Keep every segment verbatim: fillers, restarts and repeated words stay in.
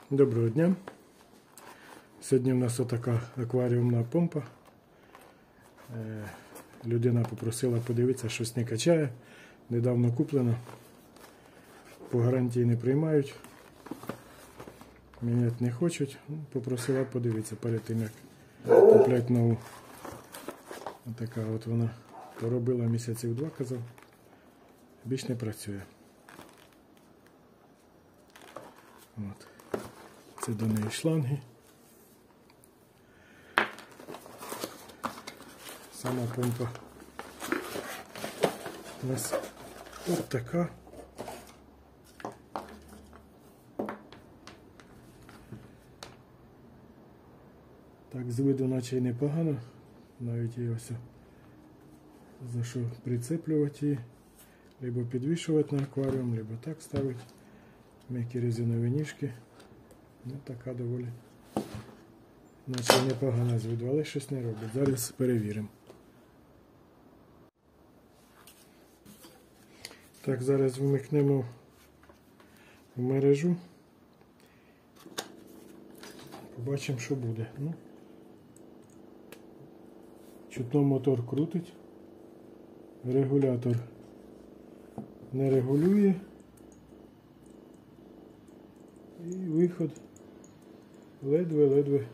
Доброго дня! Сьогодні у нас отака акваріумна помпа. Людина попросила подивитися, щось не качає. Недавно куплено. По гарантії не приймають. Міняти не хочуть. Попросила подивитися перед тим, як купляти нову. Отака от вона поробила місяців два, казав. Більш не працює. От. Це до неї шланги. Сама помпа у нас от така. Так, з виду наче й непогано. Навіть її ось за що прицеплювати її. Либо підвішувати на акваріум, либо так ставити. М'які резинові ніжки. Ну, така доволі, наче непогана з виду, але щось не робить. Зараз перевіримо. Так, зараз вмикнемо в мережу. Побачимо, що буде. Ну, чутно мотор крутить. Регулятор не регулює. І виход ледве-ледве.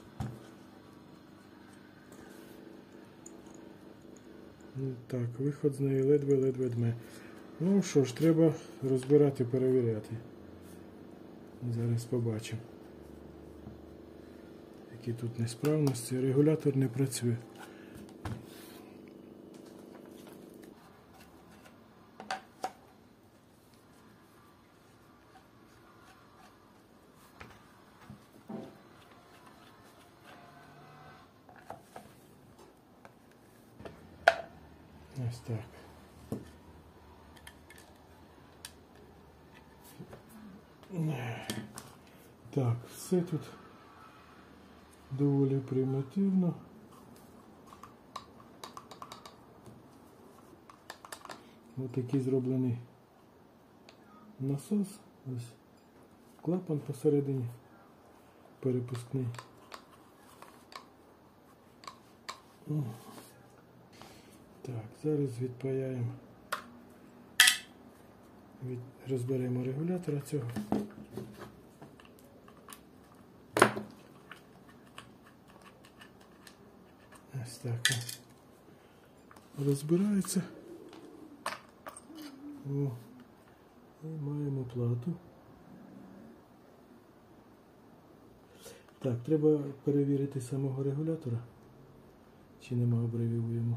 Так, виход з неї ледве-ледве дме. Ну що ж, треба розбирати, перевіряти. Зараз побачимо, які тут несправності. Регулятор не працює. Ось так. Так, все тут доволі примітивно. Ось такий зроблений насос. Ось клапан посередині перепускний. Так, зараз відпаяємо, від... розберемо регулятора цього. Ось так розбирається. О, і маємо плату. Так, треба перевірити самого регулятора, чи нема обривів йому.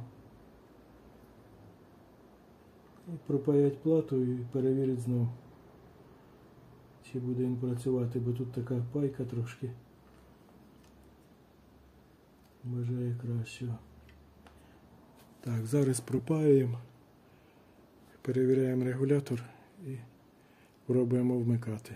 І пропаять плату і перевірити знову, чи буде він працювати, бо тут така пайка трошки бажає кращого. Так, зараз пропаюємо, перевіряємо регулятор і пробуємо вмикати.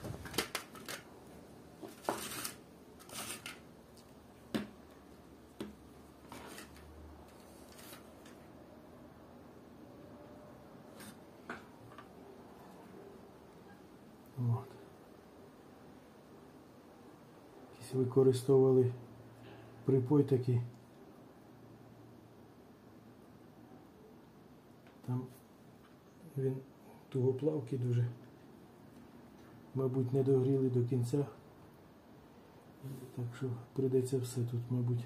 От. Якісь використовували припой такий. Там він тугоплавкий дуже. Мабуть, не догріли до кінця. Так що прийдеться все тут, мабуть.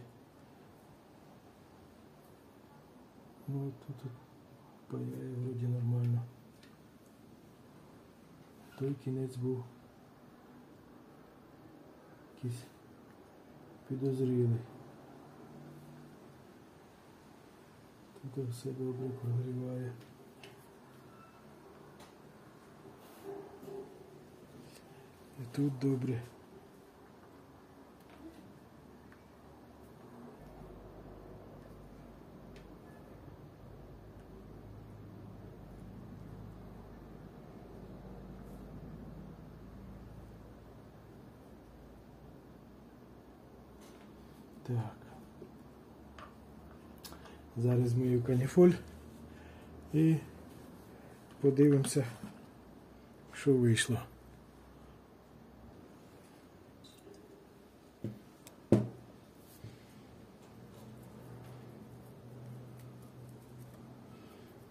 Ну і тут, тут паяє вроді нормально. Той кінець був якийсь підозрілий. Тут все добре прогріває. І тут добре. Так. Зараз мию каніфоль і подивимося, що вийшло.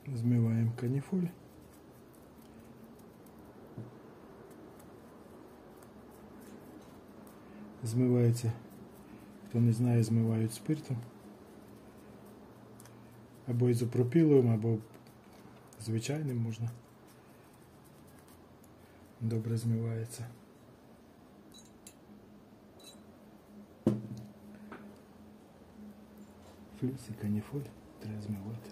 Змиваємо каніфоль. Змивається, хто не знає, змивають спиртом. Або ізопропіловим, або звичайним можна. Добре змивається. Флюс і каніфоль треба змивати.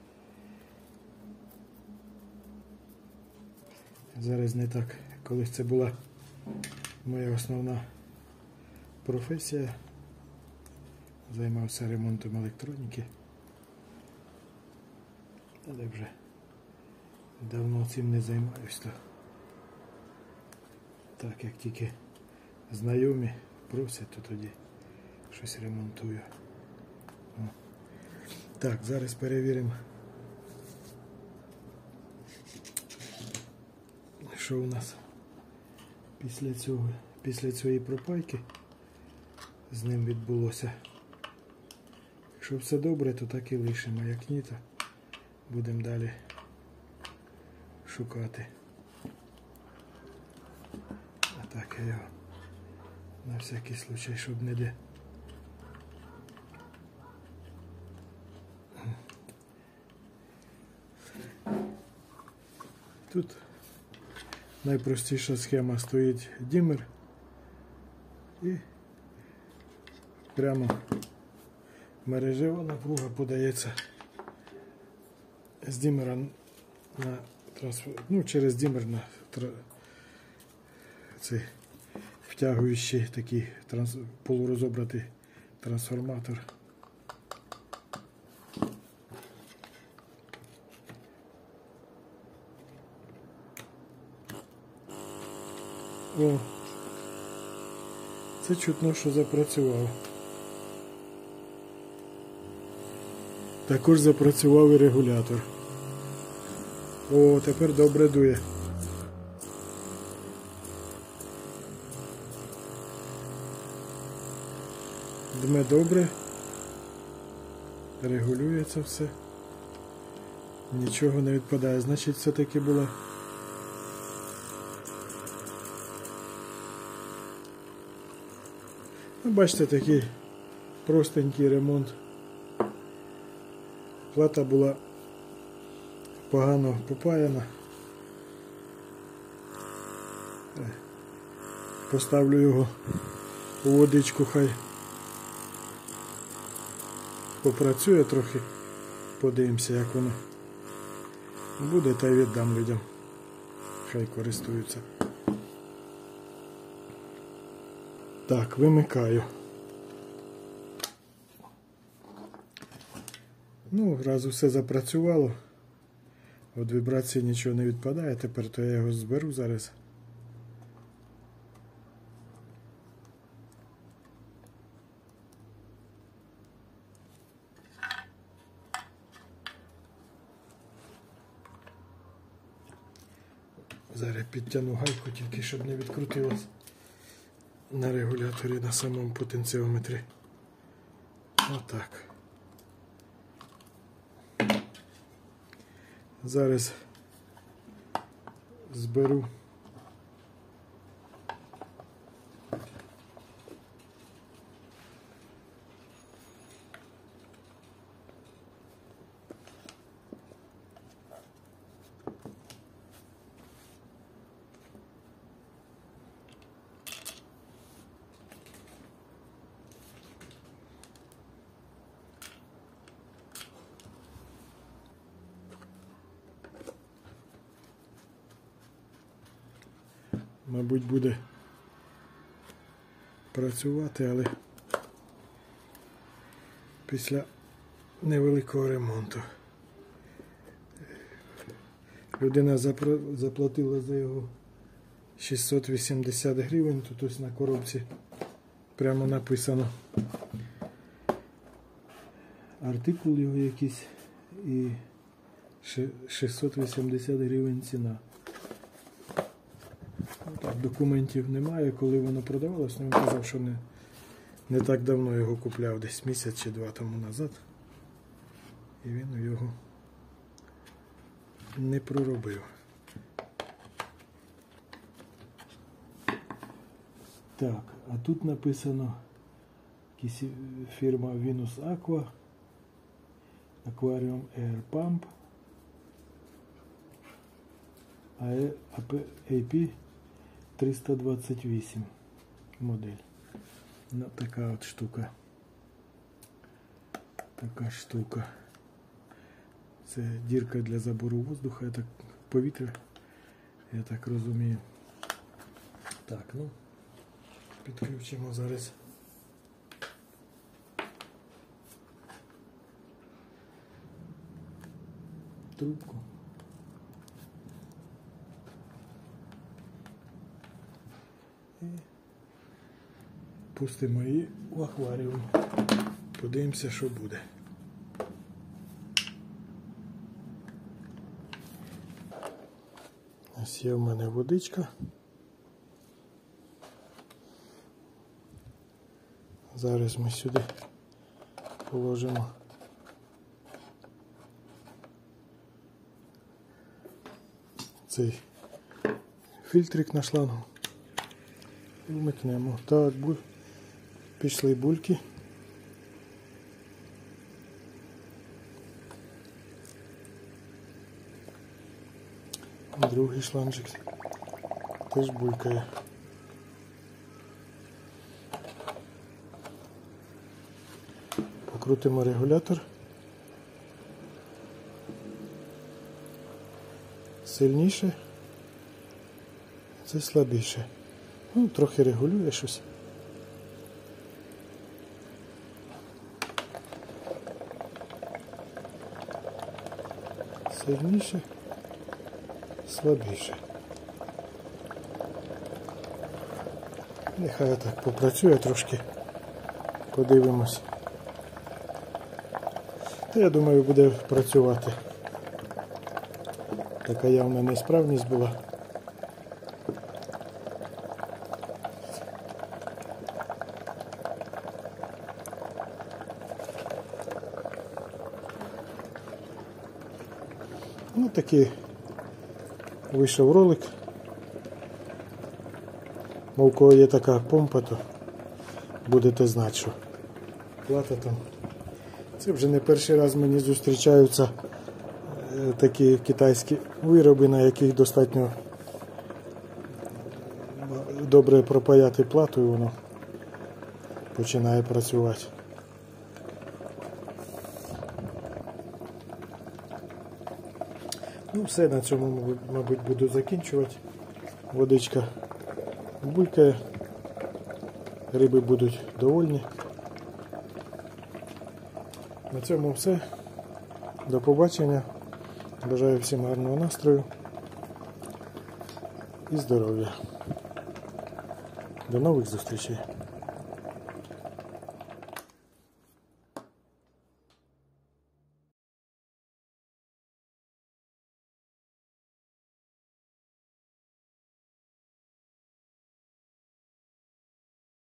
Зараз не так. Колись це була моя основна професія. Займався ремонтом електроніки. Але вже давно цим не займаюсь. То так, як тільки знайомі просять, то тоді щось ремонтую. О. Так, зараз перевіримо, що у нас після цього, після цієї пропайки з ним відбулося. Якщо все добре, то так і лишимо, як ні, то будемо далі шукати. А так я його на всякий случай, щоб не де. Тут найпростіша схема, стоїть димер і прямо мережева напруга подається з димера на трансфор... ну, через димер на тр... цей втягуючий такий транс... полурозобратий трансформатор. О, це чутно, що запрацював. Також запрацював і регулятор. О, тепер добре дує. Дме добре. Регулюється все. Нічого не відпадає. Значить, все-таки була ну, бачите, такий простенький ремонт. Плата була погано попаяна. Поставлю його у водичку, хай попрацює трохи. Подивимося, як воно буде, та й віддам людям. Хай користуються. Так, вимикаю. Ну, раз усе запрацювало, від вібрації нічого не відпадає, тепер то я його зберу зараз. Зараз підтягну гайку, тільки щоб не відкрутилась на регуляторі, на самому потенціометрі. Отак. Зараз зберу мабуть, буде працювати, але після невеликого ремонту. Людина заплатила за його шістсот вісімдесят гривень, тут ось на коробці прямо написано артикул його якийсь і шістсот вісімдесят гривень ціна. Так, документів немає, коли воно продавалось, але він казав, що не, не так давно його купляв, десь місяць чи два тому назад. І він його не проробив. Так, а тут написано якась фірма Venus Aqua, Aquarium Air Pump, ей пі триста двадцять вісім модель. Ну, така от штука. Така штука. Це дірка для забору воздуха, так, повітря, я так розумію. Так, ну, підключимо зараз. Трубку. І пустимо її в акваріум. Подивимося, що буде. Ось є в мене водичка. Зараз ми сюди положимо цей фільтрик на шлангу і вмикнемо. Так, буль... пішли бульки. Другий шланжик теж булькає. Покрутимо регулятор. Сильніше, це слабіше. Ну, трохи регулює щось. Сильніше, слабіше. Нехай так попрацює трошки. Подивимось. Та я думаю, буде працювати. Така явна несправність була. Ну, такий вийшов ролик. Мов у кого є така помпа, то будете знати, що плата там. Це вже не перший раз мені зустрічаються такі китайські вироби, на яких достатньо добре пропаяти плату, і воно починає працювати. Ну все, на цьому, мабуть, буду закінчувати. Водичка булькає, риби будуть довольні. На цьому все. До побачення. Бажаю всім гарного настрою і здоров'я. До нових зустрічей.